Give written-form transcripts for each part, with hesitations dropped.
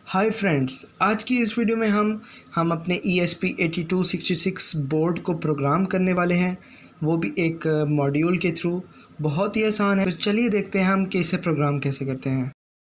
Hi friends, आज की इस वीडियो में हम अपने ESP8266 बोर्ड को प्रोग्राम करने वाले हैं, वो भी एक मॉड्यूल के थ्रू। बहुत ही आसान है, तो चलिए देखते हैं हम कि इसे प्रोग्राम कैसे करते हैं।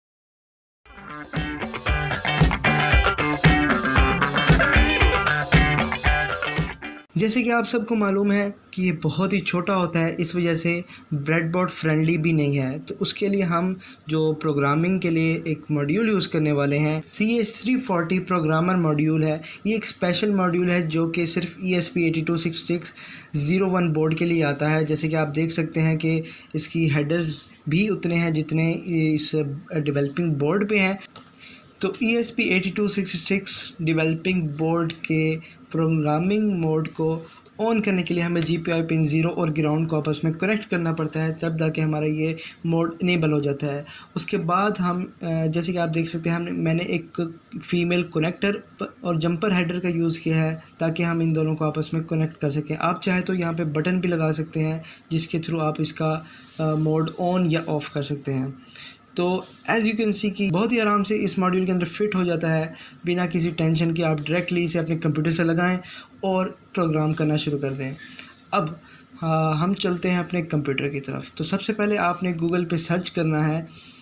जैसे कि आप सबको मालूम है कि ये बहुत ही छोटा होता है, इस वजह से ब्रेडबोर्ड फ्रेंडली भी नहीं है। तो उसके लिए हम जो प्रोग्रामिंग के लिए एक मॉड्यूल यूज़ करने वाले हैं, CH340 प्रोग्रामर मॉड्यूल है। ये एक स्पेशल मॉड्यूल है जो कि सिर्फ ESP8266-01 बोर्ड के लिए आता है। जैसे कि आप देख सकते हैं कि इसकी हेडर्स भी उतने हैं जितने इस डेवलपिंग बोर्ड पे हैं। तो ESP8266 डेवलपिंग बोर्ड के प्रोग्रामिंग मोड को ऑन करने के लिए हमें GPIO पिन 0 और ग्राउंड को आपस में कनेक्ट करना पड़ता है, तब जाके हमारा ये मोड इनेबल हो जाता है। उसके बाद हम जैसे कि आप देख सकते हैं मैंने एक फ़ीमेल कनेक्टर और जंपर हेडर का यूज़ किया है ताकि हम इन दोनों को आपस में कनेक्ट कर सकें। आप चाहे तो यहाँ पे बटन भी लगा सकते हैं जिसके थ्रू आप इसका मोड ऑन या ऑफ़ कर सकते हैं। तो एज़ यू कैन सी कि बहुत ही आराम से इस मॉड्यूल के अंदर फिट हो जाता है, बिना किसी टेंशन के। आप डायरेक्टली इसे अपने कंप्यूटर से लगाएं और प्रोग्राम करना शुरू कर दें। अब हम चलते हैं अपने कंप्यूटर की तरफ। तो सबसे पहले आपने गूगल पे सर्च करना है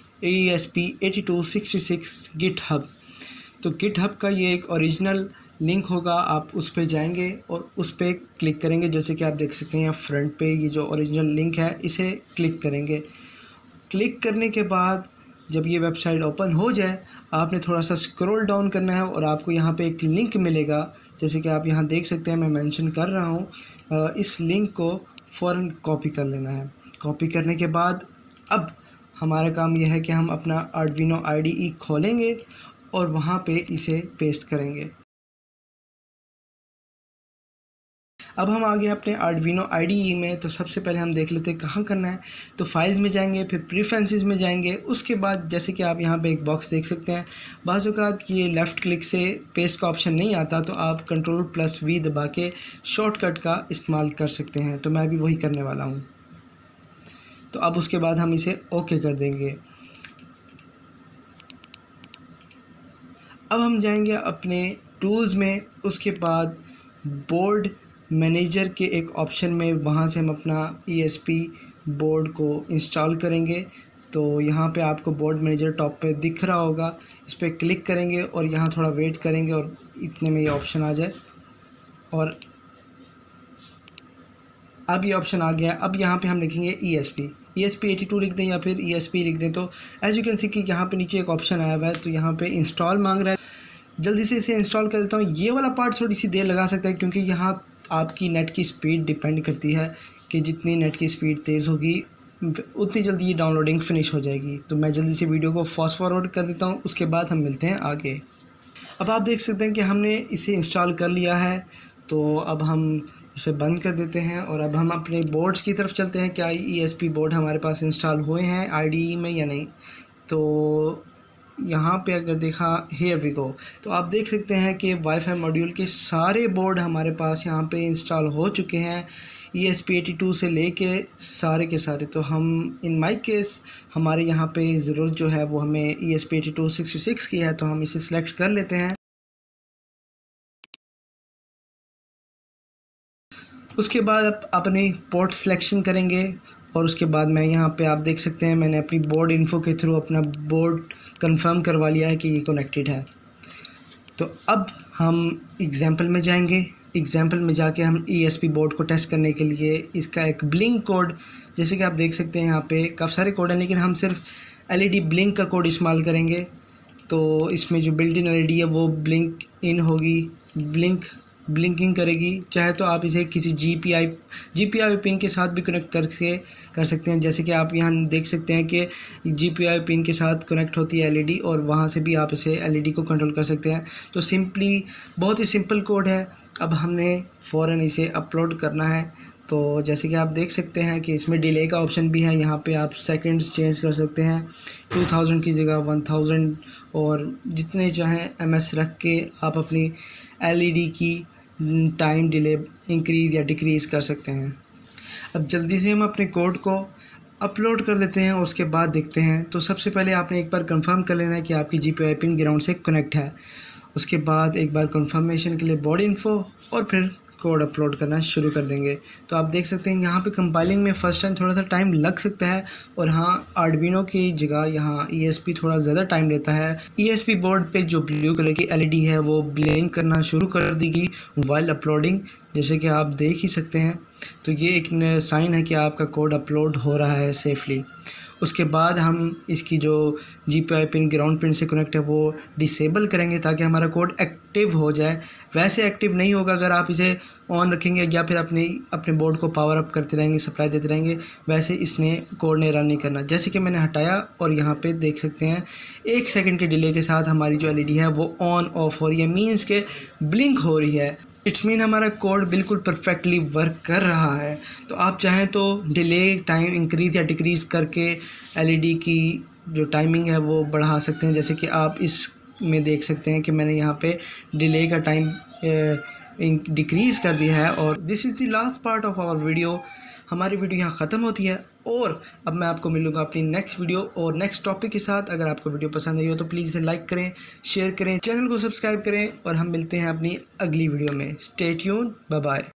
ESP8266 GitHub। तो GitHub का ये एक ओरिजिनल लिंक होगा, आप उस पर जाएंगे और उस पर क्लिक करेंगे। जैसे कि आप देख सकते हैं फ्रंट पे ये जो ओरिजिनल लिंक है, इसे क्लिक करेंगे। क्लिक करने के बाद जब ये वेबसाइट ओपन हो जाए, आपने थोड़ा सा स्क्रॉल डाउन करना है और आपको यहाँ पे एक लिंक मिलेगा। जैसे कि आप यहाँ देख सकते हैं, मैं मेंशन कर रहा हूँ। इस लिंक को फ़ौरन कॉपी कर लेना है। कॉपी करने के बाद अब हमारा काम यह है कि हम अपना आर्डुइनो IDE खोलेंगे और वहाँ पे इसे पेस्ट करेंगे। अब हम आ गए अपने आर्डुइनो IDE में। तो सबसे पहले हम देख लेते हैं कहाँ करना है। तो फाइल्स में जाएंगे, फिर प्रेफरेंसेस में जाएंगे। उसके बाद जैसे कि आप यहाँ पे एक बॉक्स देख सकते हैं, बाज़ औक़ात ये लेफ़्ट क्लिक से पेस्ट का ऑप्शन नहीं आता, तो आप Ctrl+V दबा के शॉर्टकट का इस्तेमाल कर सकते हैं। तो मैं भी वही करने वाला हूँ। तो अब उसके बाद हम इसे ओके कर देंगे। अब हम जाएंगे अपने टूल्स में, उसके बाद बोर्ड मैनेजर के एक ऑप्शन में, वहाँ से हम अपना ESP बोर्ड को इंस्टॉल करेंगे। तो यहाँ पे आपको बोर्ड मैनेजर टॉप पे दिख रहा होगा, इस पर क्लिक करेंगे और यहाँ थोड़ा वेट करेंगे और इतने में ये ऑप्शन आ जाए। और अब ये ऑप्शन आ गया। अब यहाँ पे हम लिखेंगे ESP82 लिख दें या फिर ESP लिख दें। तो एज़ यू कैन सी कि यहाँ पे नीचे एक ऑप्शन आया हुआ है, तो यहाँ पे इंस्टॉल मांग रहा है। जल्दी से इसे इंस्टॉल कर देता हूँ। ये वाला पार्ट थोड़ी सी देर लगा सकता है क्योंकि यहाँ आपकी नेट की स्पीड डिपेंड करती है कि जितनी नेट की स्पीड तेज़ होगी उतनी जल्दी ये डाउनलोडिंग फिनिश हो जाएगी। तो मैं जल्दी से वीडियो को फास्ट फॉरवर्ड कर देता हूँ, उसके बाद हम मिलते हैं आगे। अब आप देख सकते हैं कि हमने इसे इंस्टॉल कर लिया है। तो अब हम इसे बंद कर देते हैं और अब हम अपने बोर्ड्स की तरफ चलते हैं। क्या ESP बोर्ड हमारे पास इंस्टॉल हुए हैं IDE में या नहीं। तो यहाँ पे अगर देखा, हियर वी गो, तो आप देख सकते हैं कि वाईफाई मॉड्यूल के सारे बोर्ड हमारे पास यहाँ पे इंस्टॉल हो चुके हैं, ESP82 से लेके सारे के सारे। तो हम इन माई केस हमारे यहाँ पे ज़रूरत जो है वो हमें ESP8266 की है, तो हम इसे सिलेक्ट कर लेते हैं। उसके बाद आप अपनी पोर्ट सिलेक्शन करेंगे और उसके बाद मैं यहाँ पे आप देख सकते हैं मैंने अपनी बोर्ड इन्फो के थ्रू अपना बोर्ड कंफर्म करवा लिया है कि ये कनेक्टेड है। तो अब हम एग्जांपल में जाएंगे। एग्जांपल में जाके हम ESP बोर्ड को टेस्ट करने के लिए इसका एक ब्लिंक कोड, जैसे कि आप देख सकते हैं यहाँ पे काफ़ी सारे कोड हैं, लेकिन हम सिर्फ LED ब्लिंक का कोड इस्तेमाल करेंगे। तो इसमें जो बिल्ट इन LED है वो ब्लिंक इन होगी, ब्लिंकिंग करेगी। चाहे तो आप इसे किसी GPIO पिन के साथ भी कनेक्ट करके कर सकते हैं। जैसे कि आप यहाँ देख सकते हैं कि GPIO पिन के साथ कनेक्ट होती है LED और वहाँ से भी आप इसे LED को कंट्रोल कर सकते हैं। तो सिंपली बहुत ही सिंपल कोड है। अब हमने फ़ौरन इसे अपलोड करना है। तो जैसे कि आप देख सकते हैं कि इसमें डिले का ऑप्शन भी है। यहाँ पे आप सेकंड्स चेंज कर सकते हैं, 2000 की जगह 1000, और जितने चाहें MS रख के आप अपनी LED की टाइम डिले इंक्रीज़ या डिक्रीज़ कर सकते हैं। अब जल्दी से हम अपने कोड को अपलोड कर देते हैं और उसके बाद देखते हैं। तो सबसे पहले आपने एक बार कंफर्म कर लेना है कि आपकी GPIO पिन ग्राउंड से कनेक्ट है। उसके बाद एक बार कंफर्मेशन के लिए बॉडी इन्फो और फिर कोड अपलोड करना शुरू कर देंगे। तो आप देख सकते हैं यहाँ पे कंपाइलिंग में फ़र्स्ट टाइम थोड़ा सा टाइम लग सकता है, और हाँ आर्डुइनो की जगह यहाँ ESP थोड़ा ज़्यादा टाइम लेता है। ESP बोर्ड पे जो ब्लू कलर की LED है वो ब्लिंक करना शुरू कर देगी वाइल अपलोडिंग, जैसे कि आप देख ही सकते हैं। तो ये एक साइन है कि आपका कोड अपलोड हो रहा है सेफली। उसके बाद हम इसकी जो GPIO पिन ग्राउंड पिन से कनेक्ट है वो डिसेबल करेंगे ताकि हमारा कोड एक्टिव हो जाए। वैसे एक्टिव नहीं होगा अगर आप इसे ऑन रखेंगे या फिर अपने बोर्ड को पावर अप करते रहेंगे, सप्लाई देते रहेंगे, वैसे इसने कोड ने रन नहीं करना। जैसे कि मैंने हटाया और यहाँ पे देख सकते हैं 1 सेकंड के डिले के साथ हमारी जो LED है वो ऑन ऑफ हो रही है, मीन्स के ब्लिंक हो रही है। इट्स मीन हमारा कोड बिल्कुल परफेक्टली वर्क कर रहा है। तो आप चाहें तो डिले टाइम इंक्रीज़ या डिक्रीज़ करके LED की जो टाइमिंग है वो बढ़ा सकते हैं। जैसे कि आप इस में देख सकते हैं कि मैंने यहाँ पे डिले का टाइम डिक्रीज़ कर दिया है। और this is the last part of our video. हमारी वीडियो यहाँ ख़त्म होती है और अब मैं आपको मिलूँगा अपनी नेक्स्ट वीडियो और नेक्स्ट टॉपिक के साथ। अगर आपको वीडियो पसंद आई हो तो प्लीज़ इसे लाइक करें, शेयर करें, चैनल को सब्सक्राइब करें और हम मिलते हैं अपनी अगली वीडियो में। Stay tuned, bye bye.